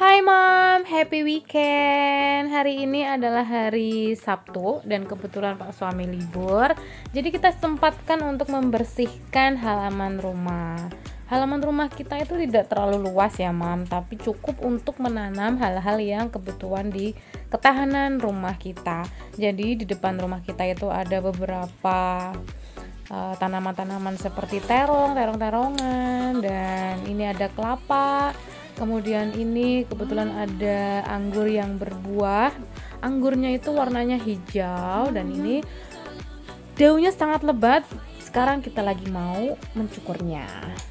Hai Mom, happy weekend. Hari ini adalah hari Sabtu dan kebetulan Pak suami libur. Jadi kita sempatkan untuk membersihkan halaman rumah. Halaman rumah kita itu tidak terlalu luas ya Mom, tapi cukup untuk menanam hal-hal yang kebutuhan di ketahanan rumah kita. Jadi di depan rumah kita itu ada beberapa tanaman-tanaman seperti terong-terongan, dan ini ada kelapa. Kemudian ini kebetulan ada anggur yang berbuah. Anggurnya itu warnanya hijau dan ini daunnya sangat lebat. Sekarang kita lagi mau mencukurnya.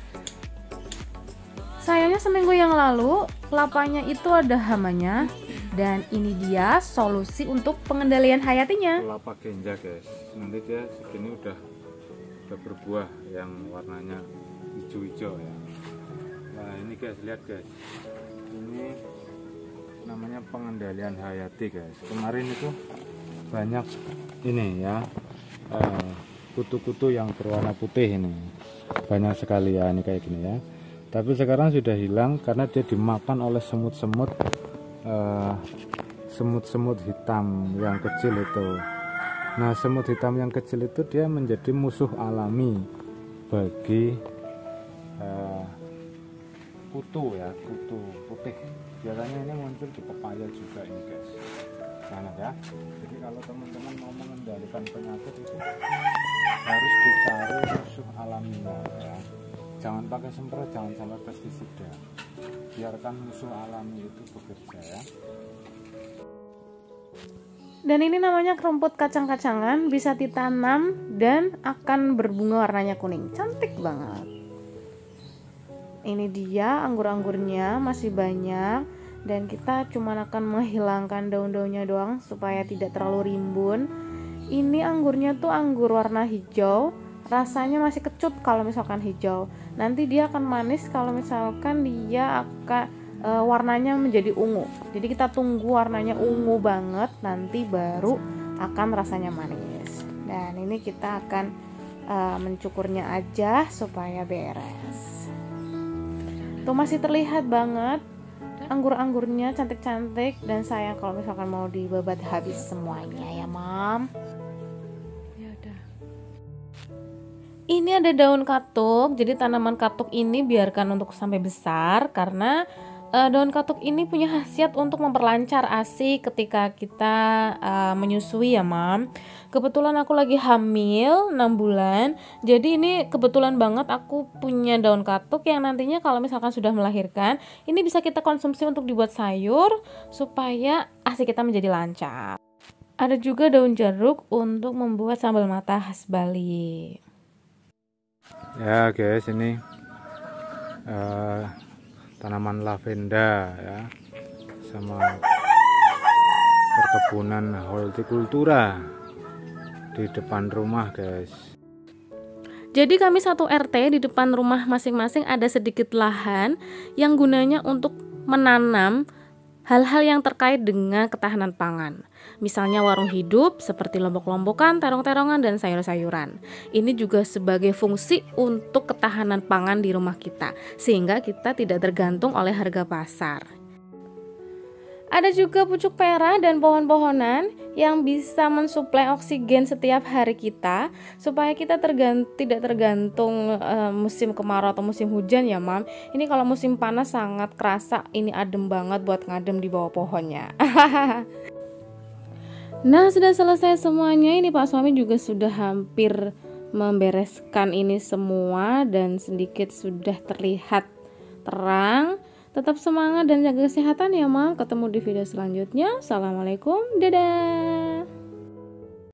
Sayangnya seminggu yang lalu kelapanya itu ada hamanya, dan ini dia solusi untuk pengendalian hayatinya. Kelapa genja guys, nanti dia segini udah berbuah yang warnanya hijau-hijau ya. Nah ini guys, lihat guys, ini namanya pengendalian hayati guys. Kemarin itu banyak ini ya, kutu-kutu yang berwarna putih ini banyak sekali ya, ini kayak gini ya. Tapi sekarang sudah hilang karena dia dimakan oleh semut-semut, semut-semut hitam yang kecil itu. Nah semut hitam yang kecil itu dia menjadi musuh alami bagi kutu ya, kutu putih. Biasanya ini muncul di pepaya juga ini guys. Banyak ya. Jadi kalau teman-teman mau mengendalikan penyakit itu harus dicari musuh alaminya ya. Jangan pakai semprot, jangan sampai pestisida. Biarkan musuh alami itu bekerja ya. Dan ini namanya rumput kacang-kacangan, bisa ditanam dan akan berbunga warnanya kuning. Cantik banget. Ini dia anggur-anggurnya masih banyak, dan kita cuma akan menghilangkan daun-daunnya doang supaya tidak terlalu rimbun. Ini anggurnya tuh anggur warna hijau, rasanya masih kecut kalau misalkan hijau. Nanti dia akan manis kalau misalkan dia akan warnanya menjadi ungu. Jadi kita tunggu warnanya ungu banget, nanti baru akan rasanya manis. Dan ini kita akan mencukurnya aja supaya beres. Tuh masih terlihat banget anggur-anggurnya cantik-cantik, dan sayang kalau misalkan mau dibabat habis semuanya ya Mam. Ya udah. Ini ada daun katuk. Jadi tanaman katuk ini biarkan untuk sampai besar karena daun katuk ini punya khasiat untuk memperlancar ASI ketika kita menyusui ya Mam. Kebetulan aku lagi hamil 6 bulan. Jadi ini kebetulan banget aku punya daun katuk yang nantinya kalau misalkan sudah melahirkan, ini bisa kita konsumsi untuk dibuat sayur supaya ASI kita menjadi lancar. Ada juga daun jeruk untuk membuat sambal mata khas Bali. Ya guys, ini tanaman lavenda ya, sama perkebunan hortikultura di depan rumah guys. Jadi kami satu RT di depan rumah masing-masing ada sedikit lahan yang gunanya untuk menanam hal-hal yang terkait dengan ketahanan pangan. Misalnya warung hidup seperti lombok-lombokan, terong-terongan, dan sayur-sayuran. Ini juga sebagai fungsi untuk ketahanan pangan di rumah kita, sehingga kita tidak tergantung oleh harga pasar. Ada juga pucuk pera dan pohon-pohonan yang bisa mensuplai oksigen setiap hari kita, supaya kita tidak tergantung musim kemarau atau musim hujan ya Mam. Ini kalau musim panas sangat kerasa, ini adem banget buat ngadem di bawah pohonnya. Nah sudah selesai semuanya. Ini Pak suami juga sudah hampir membereskan ini semua, dan sedikit sudah terlihat terang. Tetap semangat dan jaga kesehatan ya Mam. Ketemu di video selanjutnya. Assalamualaikum, dadah.